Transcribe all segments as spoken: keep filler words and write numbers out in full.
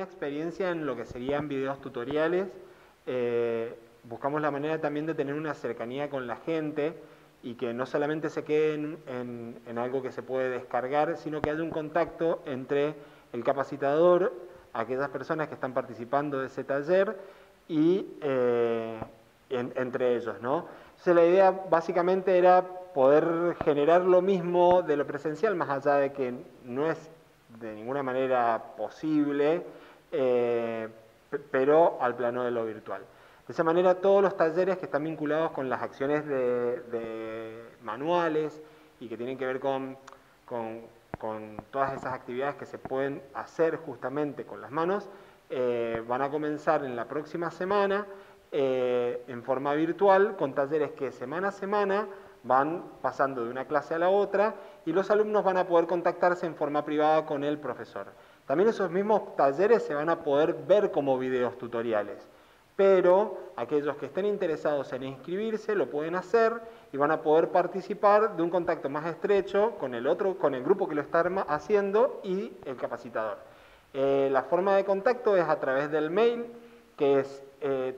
experiencia en lo que serían videos tutoriales. Eh, buscamos la manera también de tener una cercanía con la gente y que no solamente se queden en, en algo que se puede descargar, sino que haya un contacto entre el capacitador, aquellas personas que están participando de ese taller y eh, en, entre ellos, ¿no? Entonces la idea básicamente era poder generar lo mismo de lo presencial, más allá de que no es de ninguna manera posible, eh, pero al plano de lo virtual. De esa manera todos los talleres que están vinculados con las acciones de, de manuales y que tienen que ver con, con, con todas esas actividades que se pueden hacer justamente con las manos, eh, van a comenzar en la próxima semana eh, en forma virtual, con talleres que semana a semana van pasando de una clase a la otra y los alumnos van a poder contactarse en forma privada con el profesor. También esos mismos talleres se van a poder ver como videos tutoriales, pero aquellos que estén interesados en inscribirse lo pueden hacer y van a poder participar de un contacto más estrecho con el otro, con el grupo que lo está haciendo y el capacitador. Eh, la forma de contacto es a través del mail, que es eh,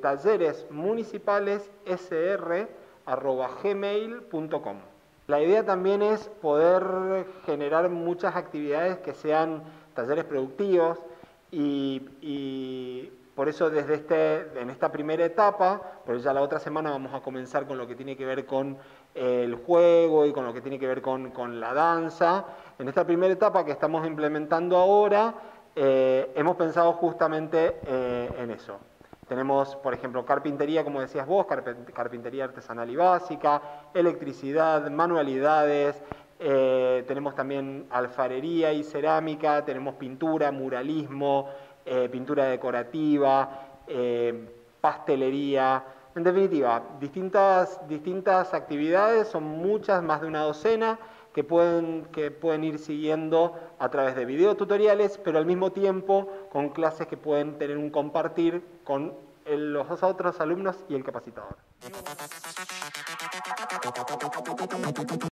talleresmunicipalessr arroba gmail punto com. La idea también es poder generar muchas actividades que sean talleres productivos y, y por eso desde este, en esta primera etapa, porque ya la otra semana vamos a comenzar con lo que tiene que ver con el juego y con lo que tiene que ver con, con la danza. En esta primera etapa que estamos implementando ahora, eh, hemos pensado justamente eh, en eso. Tenemos, por ejemplo, carpintería, como decías vos, carpintería artesanal y básica, electricidad, manualidades, eh, tenemos también alfarería y cerámica, tenemos pintura, muralismo, eh, pintura decorativa, eh, pastelería. En definitiva, distintas, distintas actividades, son muchas, más de una docena, que pueden, que pueden ir siguiendo a través de videotutoriales, pero al mismo tiempo con clases que pueden tener un compartir con el, los otros alumnos y el capacitador.